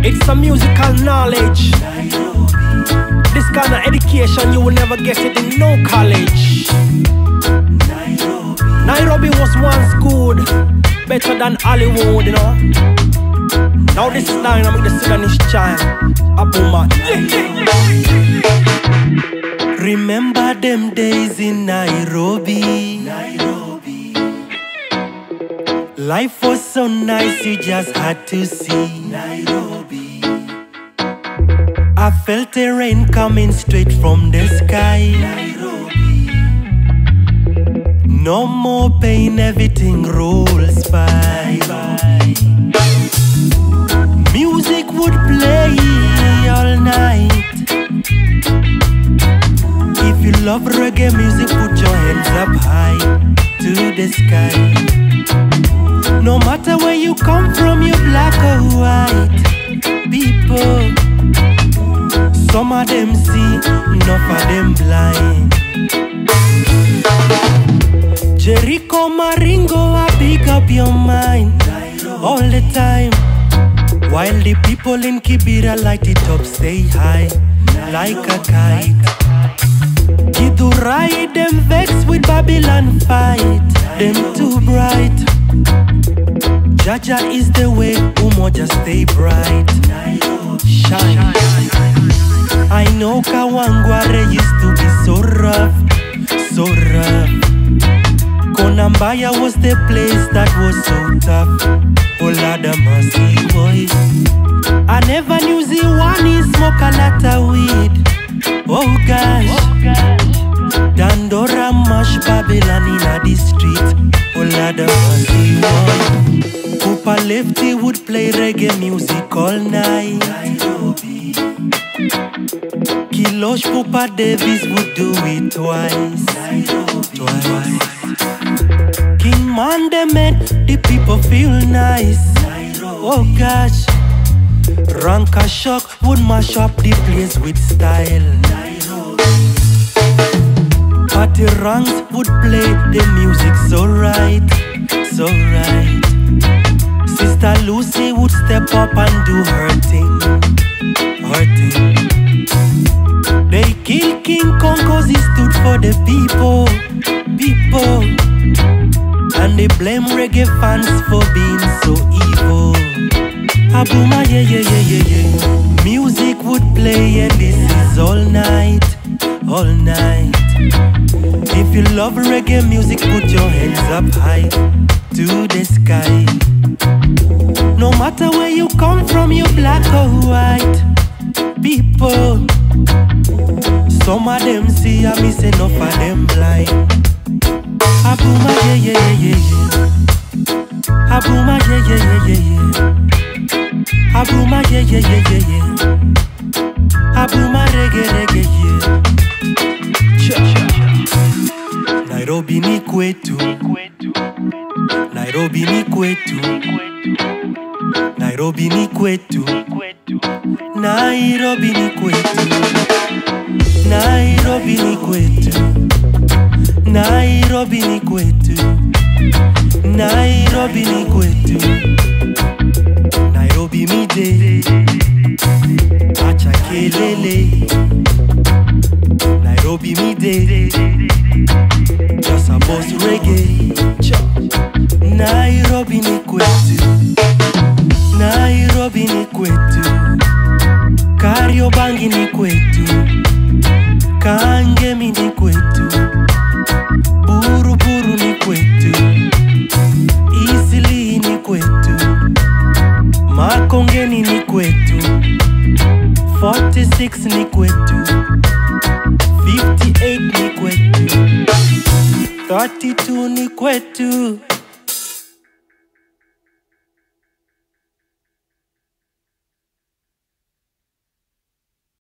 It's a musical knowledge. This kind of education you will never get it in no college. Nairobi was once good, better than Hollywood, you know. Now this is dynamic, the Sudanese child, Abuma. Remember them days in Nairobi. Life was so nice, you just had to see Nairobi. I felt the rain coming straight from the sky. Nairobi. No more pain, everything rolls by. Music would play all night. If you love reggae music, put your hands up high to the sky. No matter where you come from, you're black or white. People, some of them see, enough of them blind. Jericho Maringo, I pick up your mind all the time. While the people in Kibera light it up, stay high like a kite. Githurai, them vex with Babylon fight, them too bright. Jaja is the way, Umoja stay bright. Shine. I know Kawangware used to be so rough, so rough. Konambaya was the place that was so tough. Oh Lord of mercy, boy. I never knew Ziwani smoke a lot of weed. Oh gosh. Dandora mash Babylon in the street. Oh Lord of mercy, boy. Pupa Lefty would play reggae music all night. Kilosh Pupa Davis would do it twice. King Mande made the people feel nice. Oh gosh. Ranka Shock would mash up the place with style. Party Ranks would play the music so right, so right. Sister Lucy would step up and do her thing, her thing. They killed King Kong cause he stood for the people, people. And they blame reggae fans for being so evil. Abuma, yeah, yeah, yeah, yeah, yeah. Music would play and this is all night, all night. If you love reggae music, put your hands up high to the sky. No matter where you come from, you black or white. People, some of them see, I miss enough of them blind. Abuma, yeah, yeah, yeah, yeah. Abuma, yeah, yeah, yeah, yeah, yeah. Abuma, yeah, yeah, yeah, yeah, yeah. Abuma, reggae, reggae, yeah. Nairobi ni kwetu. Nairobi ni kwetu. Nairobi ni kwetu. Nairobi ni kwetu. Nairobi ni kwetu. Nairobi ni kwetu. Nairobi ni kwetu. Nairobi mide. Acha kelele. Nairobi mide. Just a boss reggae. Nairobi ni kwetu. Nairobi ni kwetu. Kariobangi ni kwetu. Kangemi ni kwetu. Buruburu ni kwetu. Eastleigh ni kwetu. Makongeni ni kwetu. 46 ni kwetu. 58 ni kwetu. 32 ni kwetu.